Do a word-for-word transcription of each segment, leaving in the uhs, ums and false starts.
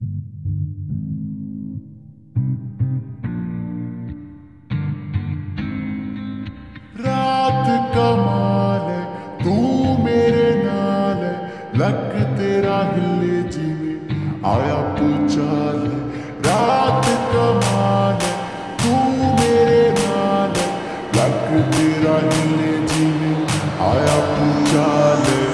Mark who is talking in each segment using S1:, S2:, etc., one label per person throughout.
S1: रात कमाल है, तू मेरे नाल है, लक तेरा हिले जिवें आया भूचाल है। रात कमाल है, तू मेरे नाल है, लक तेरा हिले जिवें आया भूचाल है।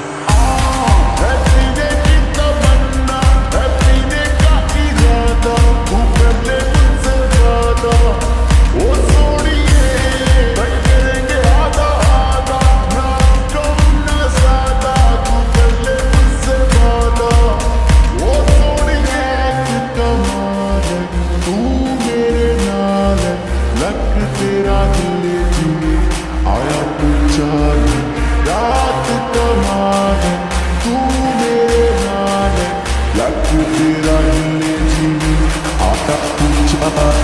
S1: तेरा हिले जिवें आया भूचाल है। रात कमाल है, तू मेरे नाल है, लक तेरा हिले जिवें आया भूचाल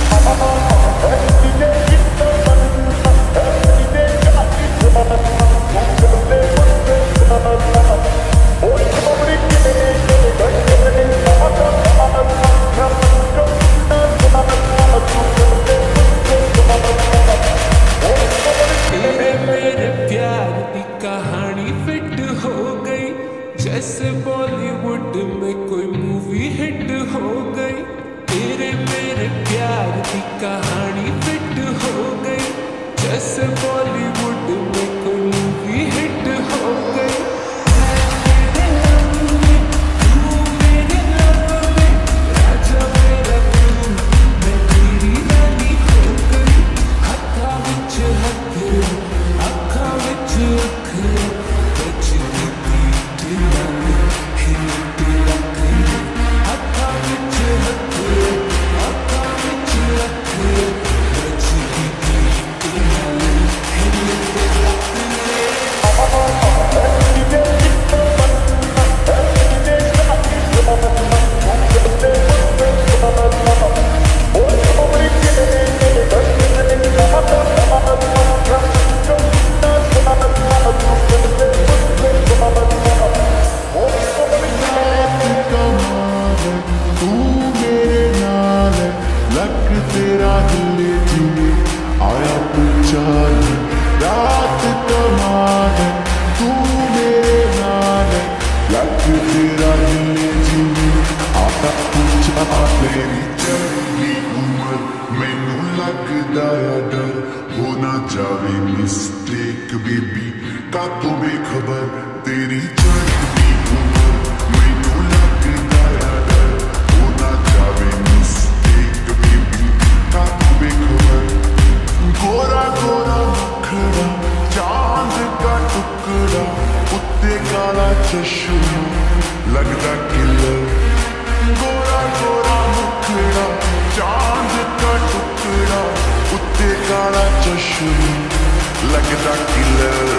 S2: कहानी फिट हो गई, जैसे बॉलीवुड में कोई मूवी हिट हो गई। तेरे मेरे प्यार की कहानी फिट हो गई, जैसे बॉलीवुड में कोई मूवी हिट हो गई। तेरा हिले जिवें आया भूचाल है। रात कमाल है, तू मेरे नाल है, लक तेरा हिले जिवें आया भूचाल। मेरी चढ़ी उमर मैनू लगदा है डर, हो ना जावे मिस्टेक बेबी कातों बेखबर। तेरी चढ़ी उमर मैनू लगदा है डर, हो ना जावे मिस्टेक बेबी कातों बेखबर। गोरा गोरा मुखड़ा चांद का टुकड़ा, उत्ते काला चश्मा लगदा किलर। गोरा गोरा मुखड़ा चांद का टुकड़ा, उत्ते काला चश्मा लगदा किलर।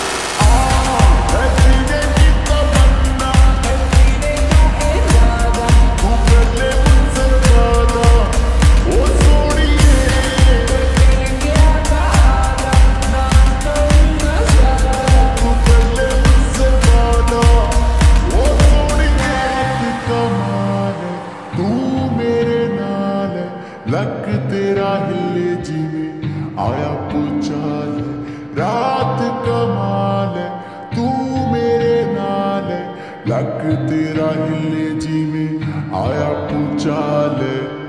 S2: लक तेरा हिले जिवें आया भूचाल है। रात कमाल है, तू मेरे नाल है, लक तेरा हिले जिवें आया भूचाल है।